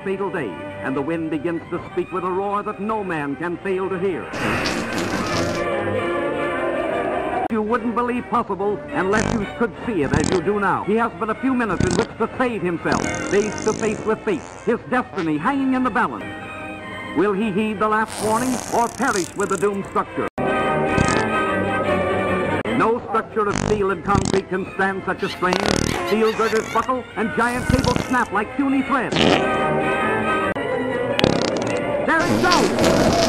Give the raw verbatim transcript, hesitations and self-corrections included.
fatal day, and the wind begins to speak with a roar that no man can fail to hear. You wouldn't believe possible unless you could see it as you do now. He has but a few minutes in which to save himself, face to face with fate, his destiny hanging in the balance. Will he heed the last warning or perish with the doomed structure? No structure of steel and concrete can stand such a strain. Steel girders buckle and giant cables snap like puny threads. There it goes!